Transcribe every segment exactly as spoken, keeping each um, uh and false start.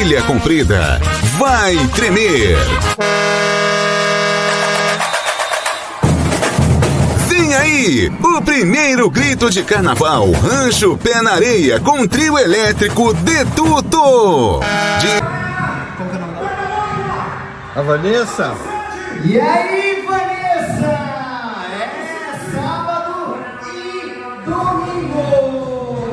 Ilha Comprida vai tremer. Vem aí, o primeiro grito de carnaval, Rancho Pé na Areia, com trio elétrico de tudo. De... A Vanessa? E aí, Vanessa? É sábado e domingo.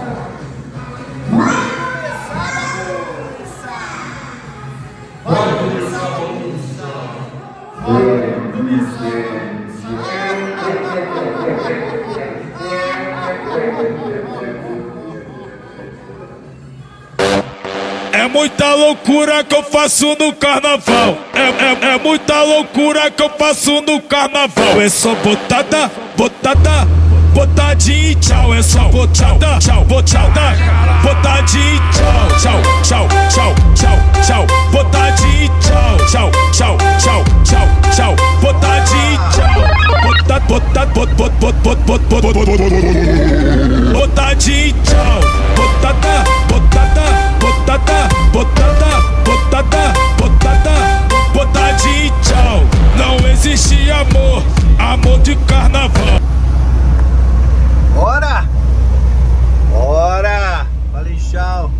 Vai começar a bagunça. Vai começar a bagunça. Vai começar. É muita loucura que eu faço no carnaval. É, é, é muita loucura que eu faço no carnaval. É só botada, botada, botadinha e tchau. É só botada, tchau, botada, botadinha e tchau. Tchau, tchau, tchau, tchau, tchau. Botadinha e tchau. Tchau, tchau, tchau, tchau, tchau. Botadinha e tchau. Botada, botada, bot, bot, bot, bot, bot, bot, bot, bot. Botadinha e tchau. Botada, botada, botada, botada, botada, botada, botadinha e tchau. Não existe amor, amor de carnaval. Bora! Bora! Valeu, tchau!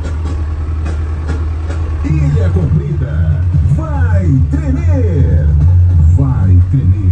Ilha Comprida vai tremer, vai tremer.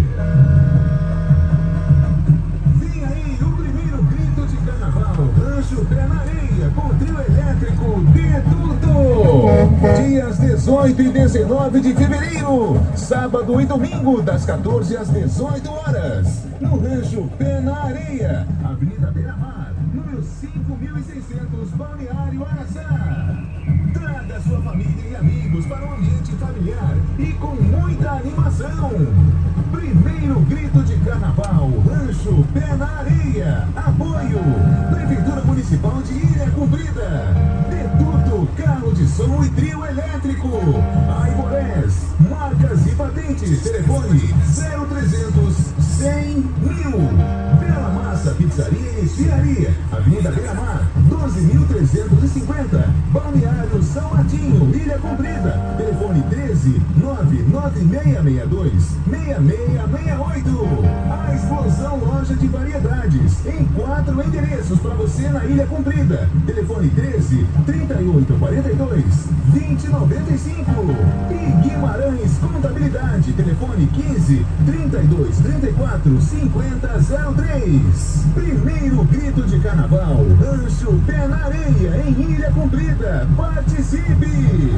Vem aí o primeiro grito de carnaval, Rancho Pé na Areia, com trio elétrico de tudo. Dias dezoito e dezenove de fevereiro, sábado e domingo, das quatorze às dezoito horas, no Rancho Pé na Areia, Avenida Beira-Mar, número cinco mil e seiscentos, Balneário Araçá. Traga sua família e amigos para um ambiente familiar e com muita animação. Primeiro grito de carnaval, Rancho Pé na Areia. Apoio, Prefeitura Municipal de Ilha Comprida. Detuto, carro de som e trio elétrico. Aimorés, marcas e patentes. Telefone zero trezentos, cem mil. Bela Massa, Pizzaria e Esfriaria. Avenida Beira-Mar, doze mil trezentos e cinquenta. Balneário São Martinho, Ilha Comprida. Telefone treze, nove nove seis seis dois, seis seis seis oito. A Explosão Loja de Variedades, em quatro endereços para você na Ilha Comprida. Telefone treze, trinta e oito, quarenta e dois, vinte, noventa e cinco. E Guimarães Contabilidade, telefone quinze, trinta e dois, trinta e quatro, cinquenta, zero três. Primeiro grito de carnaval, Rancho Pé na Areia, em Ilha Comprida. Participe!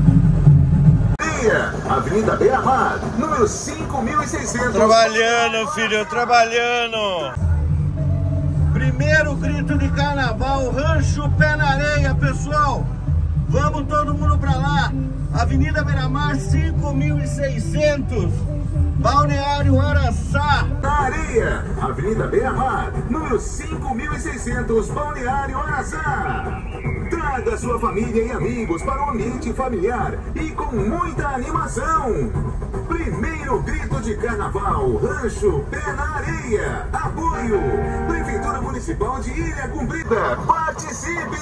Avenida Beira-Mar, número cinco mil e seiscentos. Trabalhando, filho, trabalhando. Primeiro grito de carnaval, Rancho Pé na Areia, pessoal. Vamos todo mundo pra lá. Avenida Beira-Mar, cinco mil e seiscentos. Balneário Araçá. Na Areia, Avenida Beira-Mar, número cinco mil e seiscentos, Balneário Araçá. Traga sua família e amigos para um ambiente familiar e com muita animação. Primeiro grito de carnaval, Rancho Pé na Areia. Apoio, Prefeitura Municipal de Ilha Comprida. Participe!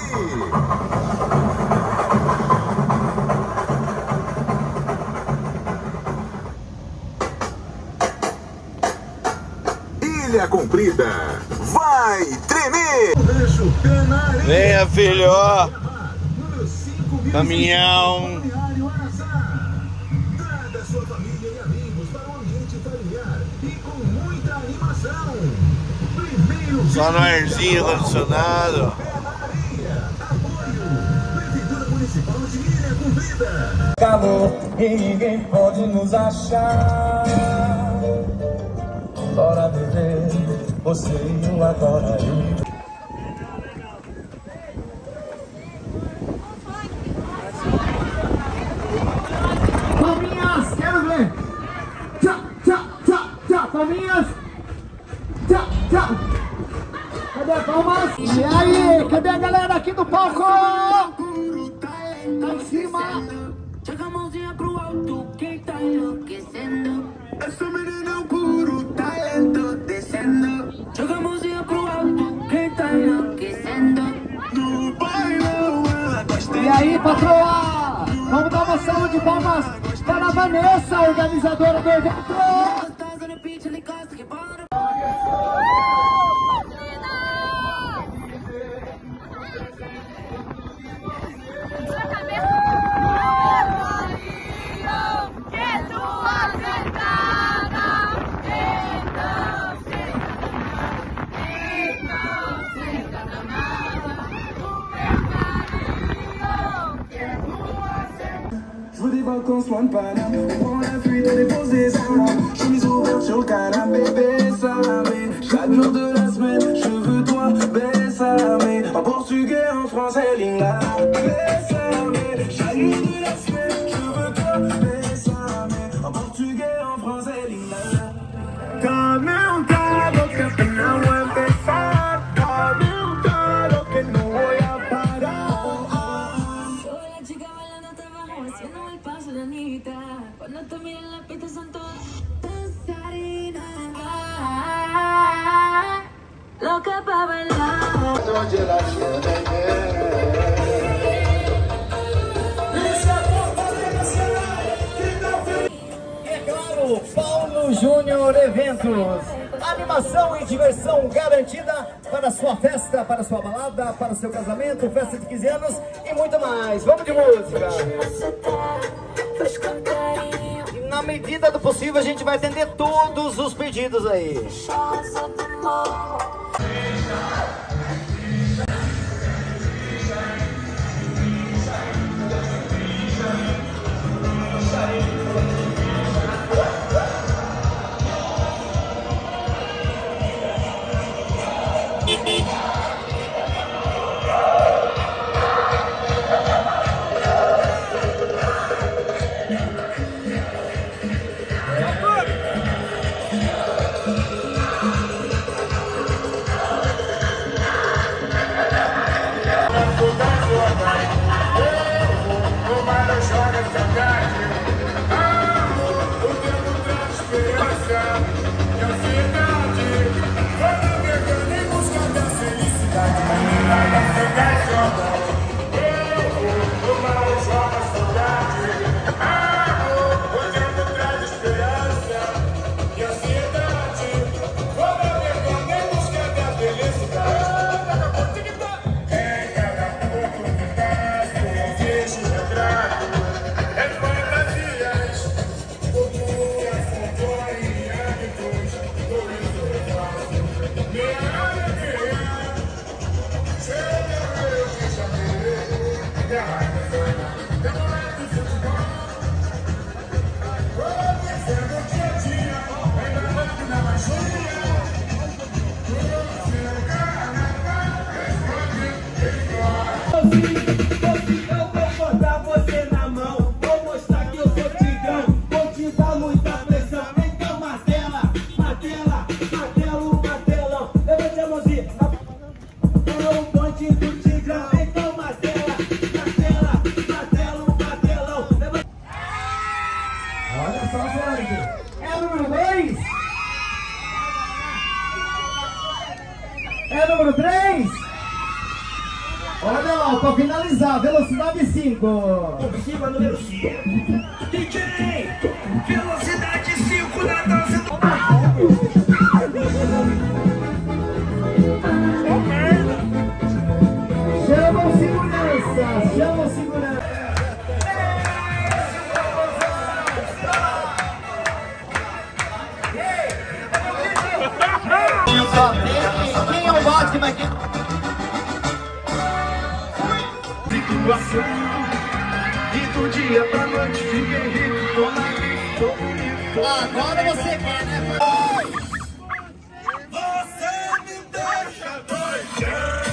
Ilha Comprida vai tremer. Rancho Pé na Areia. Venha, filho, ó. Caminhão. Traga sua família e amigos para um ambiente familiar e com muita animação. Primeiro Só no arzinho condicionado. Pé na Areia. Apoio, Prefeitura Municipal de Ilha Comprida. Calor e ninguém pode nos achar. Bora viver, você e eu agora eu. Palminhas, quero ver. Tchau, tchau, tchau, tchau, palminhas. Tchau, tchau. Cadê a palmas? E aí, cadê a galera aqui do palco? Tá em cima. Joga a mãozinha pro alto, quem tá enlouquecendo? Essa menina é um puro talento descendo. Joga a mãozinha pro alto, quem tá enlouquecendo? No bailão ela gosta E aí, patroa? Vamos dar uma salva de palmas para a Vanessa, organizadora do evento. Je veux des vacances loin de Paname. On prend la fuite, on dépose des armes. Chemise ouverte sur le canapé, bésame. Chaque jour de la semaine, je veux toi, bésame. En portugais, en français, lingala, bésame. Chaque jour de la semaine, je veux toi, bésame. En portugais, en français, lingala. Dame un trago que apenas voy a empezar. Dame un trago que no voy a parar. Haciendo el paso de Anita. Cuando te miran las pistas son todas danzarinas. Loca pa' bailar. E é claro, Paulo Júnior Eventos. Animação e diversão garantida para sua festa, para sua balada, para seu casamento, festa de quinze anos e muito mais. Vamos de música! E na medida do possível a gente vai atender todos os pedidos aí. É número dois? É número três? Olha lá, para finalizar, velocidade cinco. Observa número cinco. D J, velocidade cinco na dança. Chama o segurança, chama o segurança. Quem é o bote, mas quem... E do dia pra noite fiquei rico, tô na vida, tô bonito. Agora você quer, né? Você me deixa doidão.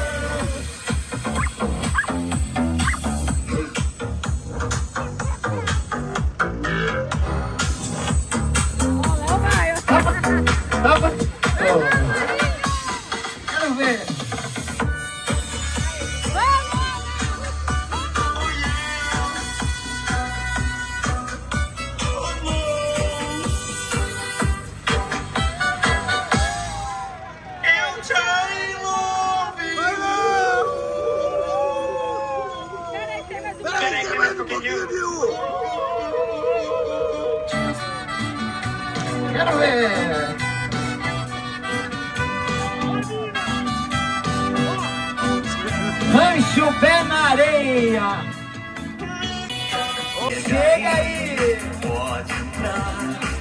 Tava... Quero ver. Peraí, peraí. horrível! Quero ver! Rancho Pé na Areia! Chega aí! Pode entrar.